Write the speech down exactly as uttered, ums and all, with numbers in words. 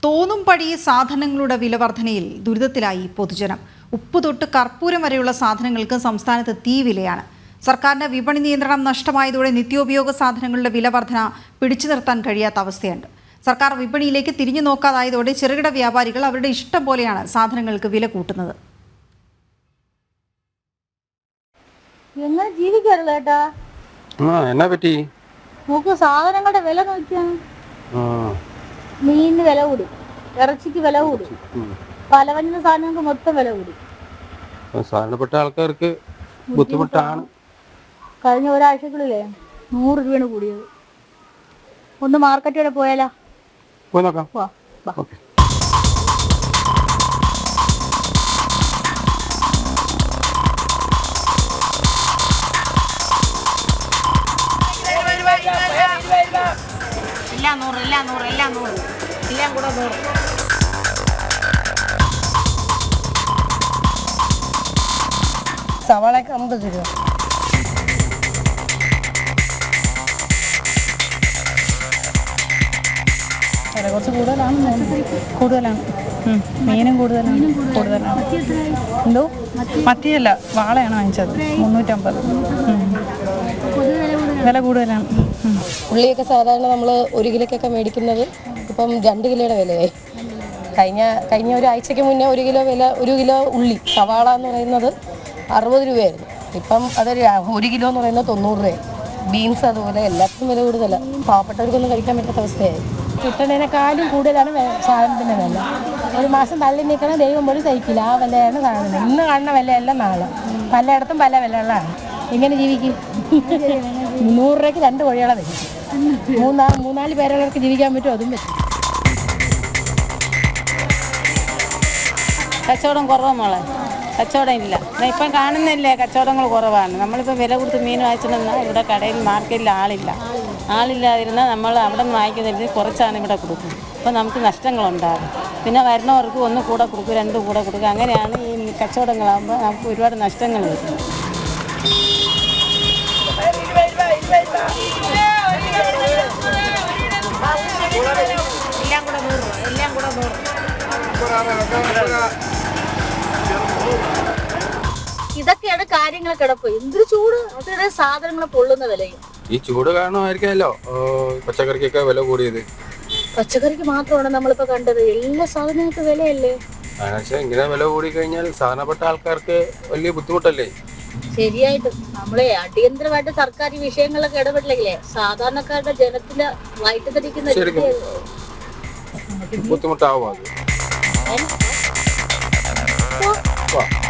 തോന്നുംപടി സാധനങ്ങളുടെ വിലവർധനയിൽ ദുരിതത്തിലായി പൊതുജനം. ഉപ്പ് തൊട്ട് കർപ്പൂരം വരെയുള്ള സാധനങ്ങൾക്ക് സംസ്ഥാനത്ത് തീ വിലയാണ്. സർക്കാരിന്റെ വിപണി നിയന്ത്രണം നഷ്ടമായതോടെ നിത്യോപയോഗ സാധനങ്ങളുടെ വിലവർധന പിടിച്ചു നിർത്താൻ കഴിയാത്ത അവസ്ഥയുണ്ട്. സർക്കാർ വിപണിയിലേക്ക് തിരിഞ്ഞു നോക്കാതായതോടെ ചെറുകിട വ്യാപാരികൾ അവരുടെ ഇഷ്ടം പോലെയാണ് സാധനങ്ങൾക്ക് വില കൂട്ടുന്നത്. എങ്ങനെ ജീവിക്കാറില്ല ഏട്ടാ? നോക്കൂ, സാധനങ്ങളുടെ വില നോക്കിയാണ്. മീനിന് വില കൂടി, ഇറച്ചിക്ക് വില കൂടി, പലവഞ്ഞ സാധനങ്ങൾക്ക് മൊത്തം വില കൂടി. സാധാരണപ്പെട്ട ആൾക്കാർക്ക് ബുദ്ധിമുട്ടാണ്. കഴിഞ്ഞ ഒരാഴ്ചകളിലേ നൂറ് രൂപയാണ് കൂടിയത്. ഒന്ന് മാർക്കറ്റ് വരെ പോയാലോ? പോയി നോക്കാം. എല്ലാം നൂറ്, എല്ലാം നൂറ്, എല്ലാം നൂറ്, എല്ലാം കൂടെ നൂറ്. സവാളക്ക് അമ്പത് രൂപ. കുറച്ച് കൂടുതലാണ്, കൂടുതലാണ്. മീനും കൂടുതലാണ്, കൂടുതലാണ്. എന്തോ മത്തിയല്ല, വാളയാണ് വാങ്ങിച്ചത്. മുന്നൂറ്റമ്പത്. വില കൂടുതലാണ്. ഉള്ളിയൊക്കെ സാധാരണ നമ്മൾ ഒരു കിലോക്കൊക്കെ മേടിക്കുന്നത് ഇപ്പം രണ്ട് കിലോയുടെ വിലയായി. കഴിഞ്ഞ കഴിഞ്ഞ ഒരാഴ്ചയ്ക്ക് മുന്നേ ഒരു കിലോ വില ഒരു കിലോ ഉള്ളി സവാള എന്ന് പറയുന്നത് അറുപത് രൂപയായിരുന്നു. ഇപ്പം അതൊരു ഒരു കിലോ എന്ന് പറയുന്നത് തൊണ്ണൂറ് രൂപയായി. ബീൻസ് അതുപോലെ എല്ലാത്തിനും വില കൂടുതലാണ്. പാവപ്പെട്ടവർക്കൊന്നും കഴിക്കാൻ പറ്റാത്ത അവസ്ഥയായി. കിട്ടുന്നതിനേക്കാളും കൂടുതലാണ് സാധനത്തിൻ്റെ വില. ഒരു മാസം തള്ളി നിൽക്കണം ദൈവം പോലും സഹിക്കില്ല. ആ വിലയാണ് സാധനം. ഇന്ന് കാണുന്ന വിലയല്ല നാളെ. പലയിടത്തും പല വിലകളാണ്. എങ്ങനെ ജീവിക്കും? നൂറ് രൂപയ്ക്ക് രണ്ട് കോഴികളെ വരും. മൂന്നാ മൂന്നാല് പേരുള്ളവർക്ക് ജീവിക്കാൻ പറ്റും, അതും പറ്റും. കച്ചവടം കുറവാണ് മോളെ, കച്ചവടം ഇല്ല. ഇപ്പം കാണുന്നില്ലേ, കച്ചവടങ്ങൾ കുറവാണ്. നമ്മളിപ്പോൾ വില കൊടുത്ത് മീൻ വാങ്ങിച്ചിട്ടുണ്ടെന്നാൽ ഇവിടെ കടയിൽ മാർക്കറ്റിൽ ആളില്ല. ആളില്ലാതിരുന്നാൽ നമ്മൾ അവിടെ നിന്ന് വാങ്ങിക്കുന്നതിൽ കുറച്ചാണ് ഇവിടെ കൊടുക്കും. അപ്പോൾ നമുക്ക് നഷ്ടങ്ങളുണ്ടാകും. പിന്നെ വരുന്നവർക്ക് ഒന്ന് കൂടെ കൊടുക്കും, രണ്ട് കൂടെ കൊടുക്കും. അങ്ങനെയാണ് ഈ കച്ചവടങ്ങളാകുമ്പോൾ നമുക്ക് ഒരുപാട് നഷ്ടങ്ങൾ വരും. എല്ലാം കൂടെ നൂറ്, എല്ലാം കൂടെ നൂറ്. ഇതൊക്കെയാണ് കാര്യങ്ങൾ കിടപ്പ്. എന്തൊരു ചൂട്! അതിടെ സാധനങ്ങൾ പൊള്ളുന്ന വിലയും. ഈ ചൂട് കാരണമായിരിക്കാമല്ലോ പച്ചക്കറിക്കൊക്കെ വില കൂടിയത്. പച്ചക്കറിക്ക് മാത്രമാണ് നമ്മളിപ്പോ കണ്ടത്. എല്ലാ സാധനങ്ങൾക്ക് വിലയല്ലേ? ഇങ്ങനെ വില കൂടി കഴിഞ്ഞാൽ സാധാരണപ്പെട്ട ആൾക്കാർക്ക് വലിയ ബുദ്ധിമുട്ടല്ലേ? ശരിയായിട്ടും നമ്മളെ അടിയന്തരമായിട്ട് സർക്കാർ ഈ വിഷയങ്ങളിലൊക്കെ ഇടപെട്ടില്ലെങ്കിലേ സാധാരണക്കാരുടെ ജനത്തില് വയറ്റ് ധരിക്കുന്ന ബുദ്ധിമുട്ടാവും അത്.